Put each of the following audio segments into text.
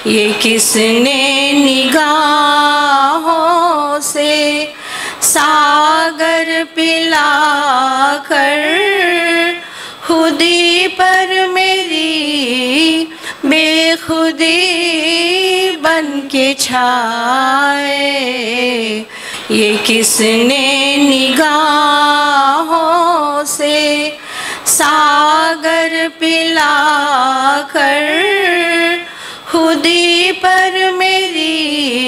ये किसने निगाहों से सागर पिला कर खुदी पर मेरी बेखुदी बन के छाए। ये किसने निगाहों से सागर पिला कर खुदी पर मेरी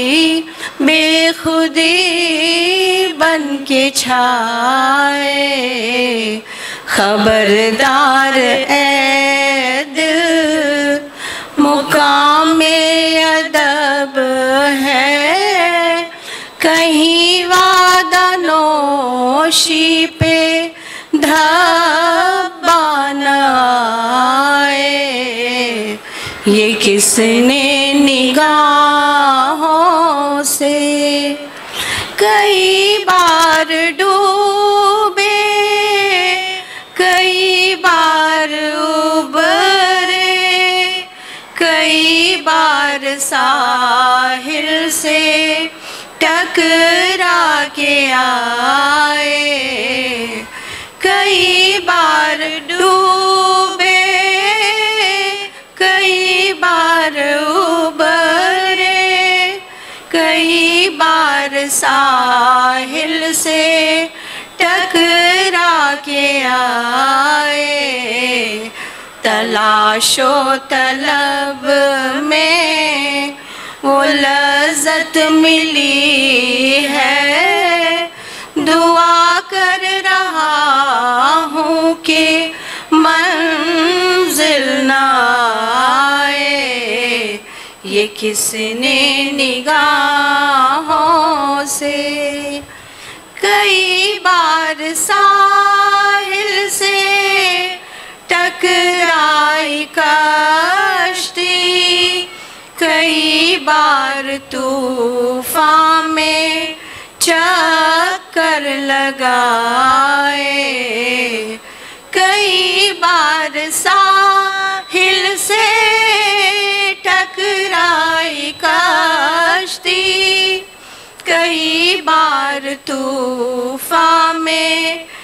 बेखुदी बन के छाए। खबरदार ऐ दिल मुकामे अदब है, कहीं वादा नोशी पे धब्बा न आए। ये किसने निगाहों से कई बार डूबे, कई बार उबरे, कई बार साहिल से टकरा के आए। कई बार डूबे, कई बार उबरे, कई बार साहिल से टकरा के आए। तलाशो तलब में वो लज़्ज़त मिली है, दुआ कर रहा हूँ कि मंजिल न आए। ये किसने निगाहों से कई बार साहिल से टकराई कश्ती, कई बार तूफान में चक्कर लगाए। कई बार साहिल से टकराई कश्ती, कई बार तूफान में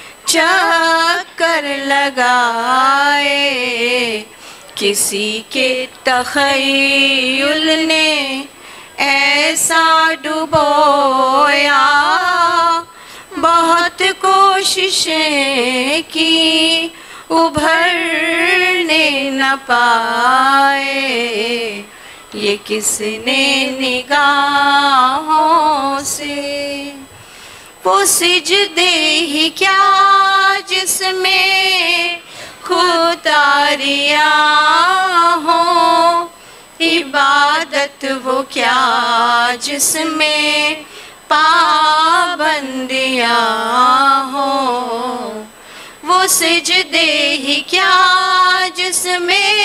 चक्कर लगाए। किसी के तख़य्युल ने ऐसा डुबोया, बहुत कोशिशें की उभरने न पाए। ये किसने निगाहों से वो सिजदे ही क्या जिसमें खुदारियाँ हो, इबादत वो क्या जिसमें पाबंदियाँ हो। वो सिजदे ही क्या जिसमें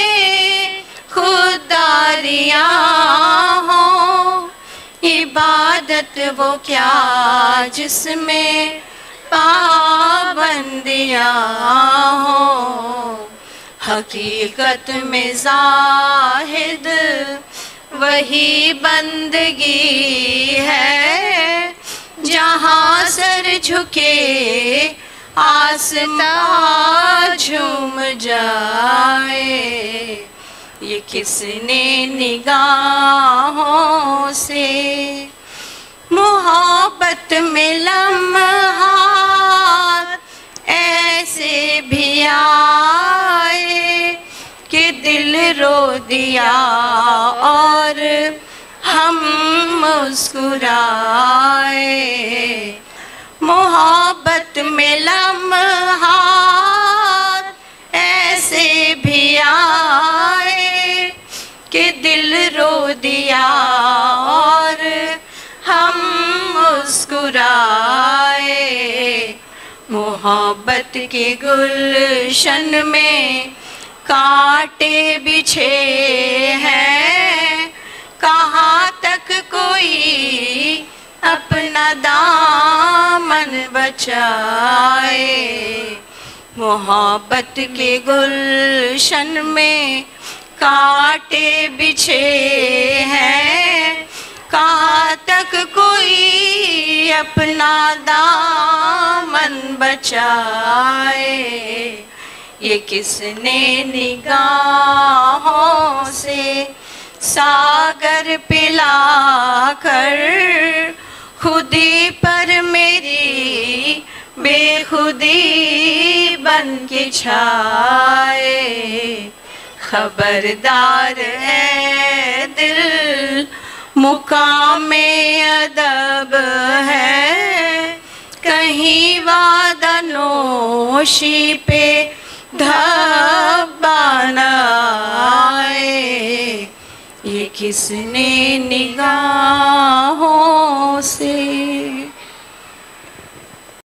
खुदारियाँ हो, इबादत वो क्या जिसमें पाबंदियाँ हो। हकीकत में ज़ाहिद वही बंदगी है, जहाँ सर झुके आसमां झूम जाए। ये किसने निगाहों से मोहब्बत में लम्हात ऐसे भी आए कि दिल रो दिया और हम मुस्कुराए। मोहब्बत में लम्हात ऐसे भी आए कि दिल रो दिया और हम मुस्कुराए। मोहब्बत के गुलशन में कांटे बिछे हैं, कहाँ तक कोई अपना दामन बचाए। मोहब्बत के गुलशन में कांटे बिछे तक कोई अपना दामन बचाए, ये किसने निगाहों से सागर पिला कर खुदी पर मेरी बेखुदी बन के छाए। खबरदार है दिल मुकामे अदब है, कहीं वादा नोशी पे धब्बा न आए, ये किसने निगाहों से